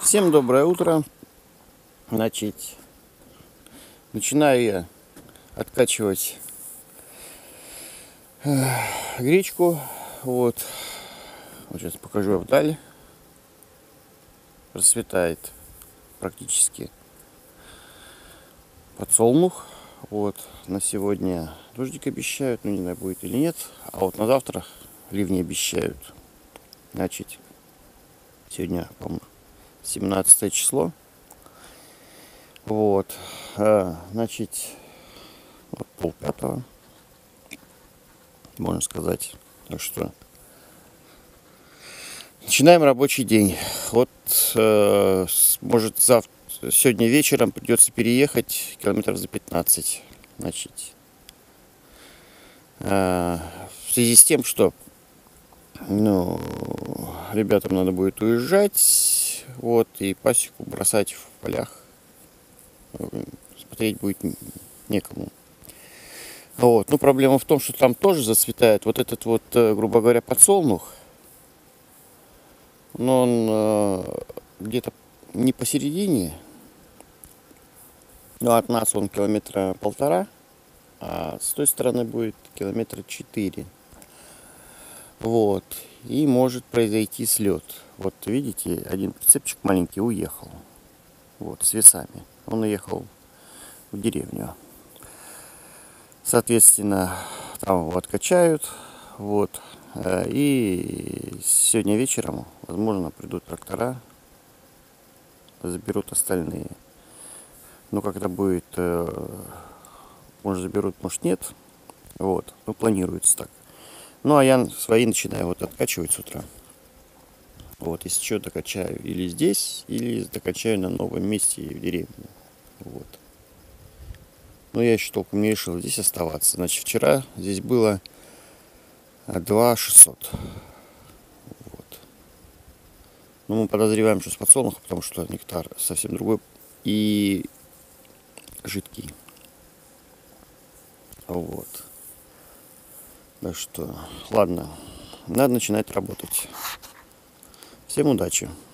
Всем доброе утро. Начинаю я откачивать гречку. Вот сейчас покажу вдаль. Расцветает практически подсолнух. Вот на сегодня дождик обещают, но не знаю, будет или нет. А вот на завтра ливни обещают. Сегодня, по-моему, 17 число. Вот, вот 4:30, можно сказать. Так что начинаем рабочий день. Вот, может, сегодня вечером придется переехать километров за 15. В связи с тем, что ребятам надо будет уезжать, вот, и пасеку бросать в полях. Смотреть будет некому. Вот. Но проблема в том, что там тоже зацветает вот этот вот, грубо говоря, подсолнух. Но он где-то не посередине. Но от нас он 1,5 километра, а с той стороны будет 4 километра. Вот. И может произойти слет. Вот видите, один прицепчик маленький уехал. Вот, с весами. Он уехал в деревню. Соответственно, там его откачают. Вот. И сегодня вечером, возможно, придут трактора, заберут остальные. Но когда будет, может, заберут, может, нет. Вот. Ну, планируется так. Ну, а я свои начинаю вот откачивать с утра. Вот, если что, докачаю или здесь, или докачаю на новом месте в деревне. Вот. Но я еще толком не решил здесь оставаться. Значит, вчера здесь было 2600. Вот. Но мы подозреваем, что с подсолнуха, потому что нектар совсем другой и жидкий. Вот. Так что, ладно, надо начинать работать. Всем удачи!